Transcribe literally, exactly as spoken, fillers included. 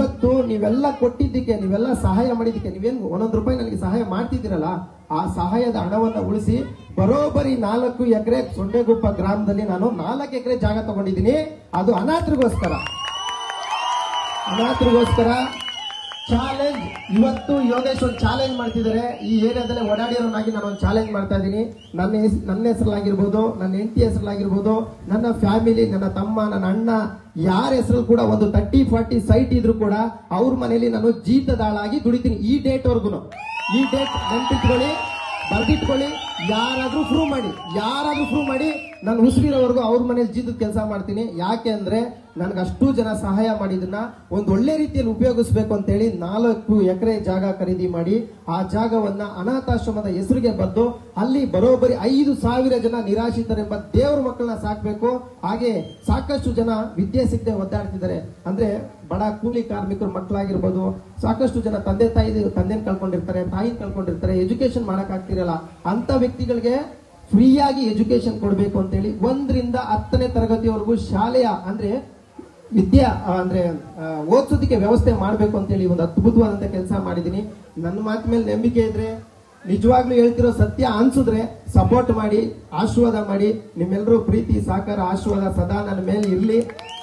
ಇವತ್ತು ನೀವೆಲ್ಲ ಕೊಟ್ಟಿದ್ದಕ್ಕೆ, ನೀವೆಲ್ಲ ಸಹಾಯ ಮಾಡಿದ್ದಕ್ಕೆ, ನೀವೇನು ಒಂದೊಂದು ರೂಪಾಯಿ ನನಗೆ ಸಹಾಯ ಮಾಡ್ತಿದ್ದೀರಲ್ಲ, ಆ ಸಹಾಯದ ಹಣವನ್ನ ಉಳಿಸಿ ಬರೋಬ್ಬರಿ ನಾಲ್ಕು ಎಕರೆ ಸೊಂಡೆಗುಪ್ಪ ಗ್ರಾಮದಲ್ಲಿ ನಾನು ನಾಲ್ಕು ಎಕರೆ ಜಾಗ ತಗೊಂಡಿದ್ದೀನಿ. ಅದು ಅನಾಥರಿಗೋಸ್ಕರ, ಅನಾಥರಿಗೋಸ್ಕರ ಚಾಲೆಂಜ್. ಇವತ್ತು ಯೋಗೇಶ್ ಒಂದು ಚಾಲೆಂಜ್ ಮಾಡ್ತಿದ್ದಾರೆ. ಈ ಏರಿಯಾದಲ್ಲೇ ಓಡಾಡಿರೋನಾಗಿ ನಾನು ಒಂದು ಚಾಲೆಂಜ್ ಮಾಡ್ತಾ ಇದ್ದೀನಿ. ನನ್ನ ನನ್ನ ಹೆಸರಲ್ಲಾಗಿರ್ಬೋದು, ನನ್ನ ಹೆಂಡತಿ ಹೆಸರಲ್ಲಾಗಿರ್ಬೋದು, ನನ್ನ ಫ್ಯಾಮಿಲಿ, ನನ್ನ ತಮ್ಮ, ನನ್ನ ಅಣ್ಣ, ಯಾರ ಹೆಸರು ಕೂಡ ಒಂದು ತರ್ಟಿ ಫಾರ್ಟಿ ಸೈಟ್ ಇದ್ರು ಕೂಡ ಅವ್ರ ಮನೆಯಲ್ಲಿ ನಾನು ಜೀತದಾಳಾಗಿ ದುಡಿತೀನಿ. ಈ ಡೇಟ್ ವರ್ಗುನು, ಈ ಡೇಟ್ ನೆನ್ಪಿಟ್ಕೊಳ್ಳಿ, ಬರ್ದಿಟ್ಕೊಳ್ಳಿ. ಯಾರಾದ್ರೂ ಪ್ರೂವ್ ಮಾಡಿ, ಯಾರಾದ್ರೂ ಪ್ರೂವ್ ಮಾಡಿ, ನಾನು ಉಸಿರಿರೋವರೆಗೂ ಅವ್ರ ಮನೇಲಿ ಜೀತದ ಕೆಲಸ ಮಾಡ್ತೀನಿ. ಯಾಕೆ ಅಂದ್ರೆ ನನಗೆ ಅಷ್ಟು ಜನ ಸಹಾಯ ಮಾಡಿದನ್ನ ಒಂದು ಒಳ್ಳೆ ರೀತಿಯಲ್ಲಿ ಉಪಯೋಗಿಸಬೇಕು ಅಂತ ಹೇಳಿ ನಾಲ್ಕು ಎಕರೆ ಜಾಗ ಖರೀದಿ ಮಾಡಿ ಆ ಜಾಗವನ್ನ ಅನಾಥಾಶ್ರಮದ ಹೆಸರಿಗೆ ಬರೆದು ಅಲ್ಲಿ ಬರೋಬ್ಬರಿ ಐದು ಸಾವಿರ ಜನ ನಿರಾಶ್ರಿತರೆಂಬ ದೇವರ ಮಕ್ಕಳನ್ನ ಸಾಕ್ಬೇಕು. ಹಾಗೆ ಸಾಕಷ್ಟು ಜನ ವಿದ್ಯೆ ಸಿಗದೆ ಒದ್ದಾಡ್ತಿದ್ದಾರೆ. ಅಂದ್ರೆ ಬಡ ಕೂಲಿ ಕಾರ್ಮಿಕರ ಮಕ್ಕಳಾಗಿರ್ಬೋದು, ಸಾಕಷ್ಟು ಜನ ತಂದೆ ತಾಯಿ ತಂದೆನ ಕಳ್ಕೊಂಡಿರ್ತಾರೆ, ತಾಯಿನ ಕಳ್ಕೊಂಡಿರ್ತಾರೆ, ಎಜುಕೇಶನ್ ಮಾಡಕ್ ಆಗ್ತಿರಲ್ಲ. ಅಂತ ವ್ಯಕ್ತಿಗಳಿಗೆ ಫ್ರೀಯಾಗಿ ಎಜುಕೇಶನ್ ಕೊಡಬೇಕು ಅಂತೇಳಿ ಒಂದರಿಂದ ಹತ್ತನೇ ತರಗತಿವರೆಗೂ ಶಾಲೆಯ ಅಂದ್ರೆ ವಿದ್ಯಾ ಅಂದ್ರೆ ಓದಿಸೋದಕ್ಕೆ ವ್ಯವಸ್ಥೆ ಮಾಡಬೇಕು ಅಂತೇಳಿ ಒಂದು ಅದ್ಭುತವಾದಂತ ಕೆಲಸ ಮಾಡಿದೀನಿ. ನನ್ನ ಮಾತು ಮೇಲೆ ನಂಬಿಕೆ ಇದ್ರೆ, ನಿಜವಾಗ್ಲೂ ಹೇಳ್ತಿರೋ ಸತ್ಯ ಅನ್ಸಿದ್ರೆ ಸಪೋರ್ಟ್ ಮಾಡಿ, ಆಶೀರ್ವಾದ ಮಾಡಿ. ನಿಮ್ಮೆಲ್ಲರೂ ಪ್ರೀತಿ, ಸಹಕಾರ, ಆಶೀರ್ವಾದ ಸದಾ ನನ್ನ ಮೇಲೆ ಇರ್ಲಿ.